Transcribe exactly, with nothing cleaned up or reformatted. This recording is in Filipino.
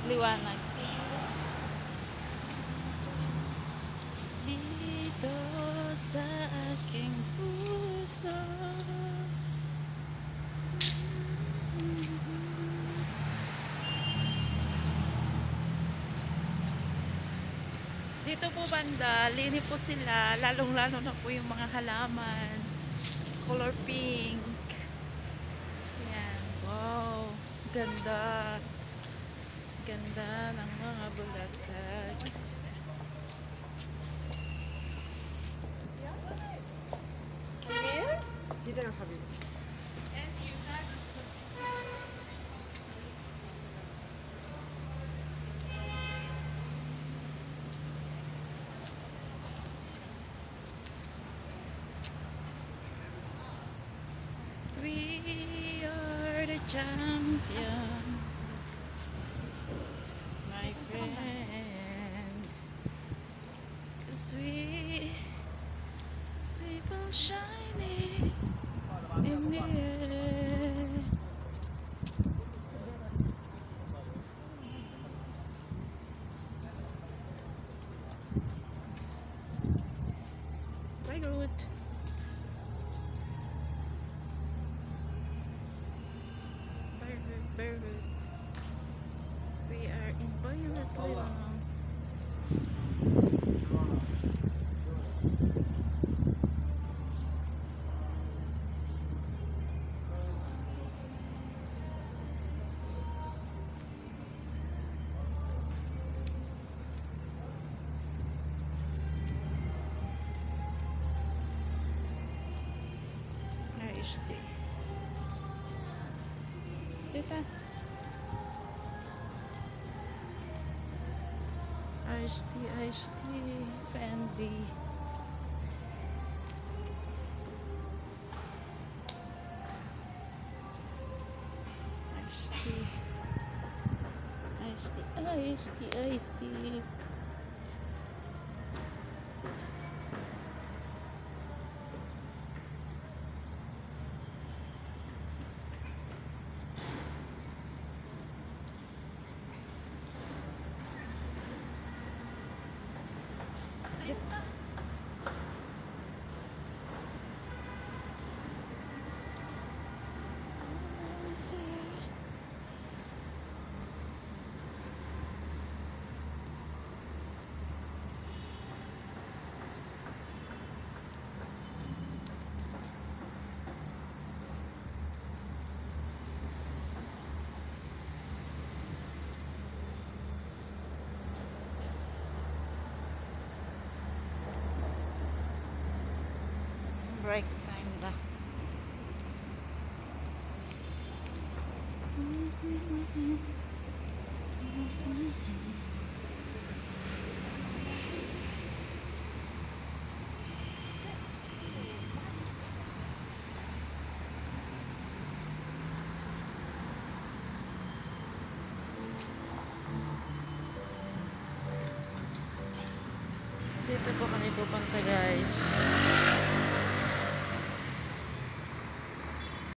liwanag. Dito sa aking puso, dito po banda, linis po sila, lalong-lalo na po yung mga halaman. Color pink. Ayan, wow, ganda. Ganda ng mga bulaklak. كده يا حبيبتي. We are the champion, my friend. 'Cause we people shining in the air. Very good. Beirut. We are in Beirut, Lebanon. Iced tea. Tita. Iced tea, iced tea, Fendi. Iced tea. Iced tea, iced tea, iced tea. Break time na. Dito po kami pupunta, guys.